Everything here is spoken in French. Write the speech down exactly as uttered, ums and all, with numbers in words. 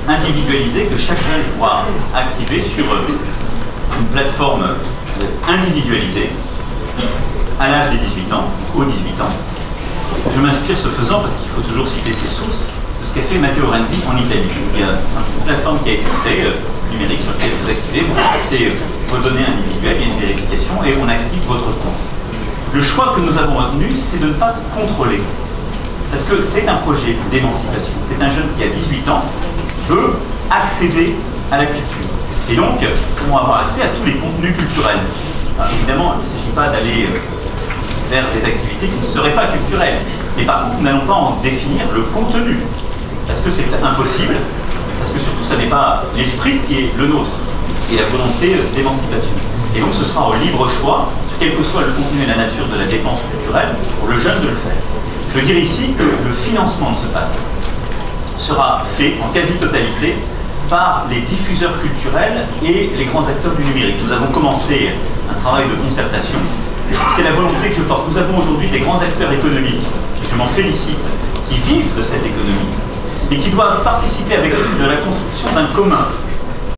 individualisée que chaque jeune pourra activer sur une plateforme individualisée à l'âge des dix-huit ans, aux dix-huit ans. Je m'inspire ce faisant parce qu'il faut toujours citer ses sources de ce qu'a fait Matteo Renzi en Italie. Il y a une plateforme qui a été créée, euh, numérique, sur laquelle vous activez, vous passez vos données individuelles, il y a une vérification et on active votre compte. Le choix que nous avons retenu, c'est de ne pas contrôler. Parce que c'est un projet d'émancipation. C'est un jeune qui a dix-huit ans, veut accéder à la culture. Et donc, pourront avoir accès à tous les contenus culturels. Alors, évidemment, il ne s'agit pas d'aller vers des activités qui ne seraient pas culturelles. Mais par contre, nous n'allons pas en définir le contenu. Parce que c'est impossible. Parce que surtout, ce n'est pas l'esprit qui est le nôtre. Et la volonté d'émancipation. Et donc, ce sera au libre choix, quel que soit le contenu et la nature de la dépense culturelle, pour le jeune de le faire. Je veux dire ici que le financement de ce pass sera fait en quasi-totalité par les diffuseurs culturels et les grands acteurs du numérique. Nous avons commencé un travail de concertation. C'est la volonté que je porte. Nous avons aujourd'hui des grands acteurs économiques, et je m'en félicite, qui vivent de cette économie, et qui doivent participer avec nous de la construction d'un commun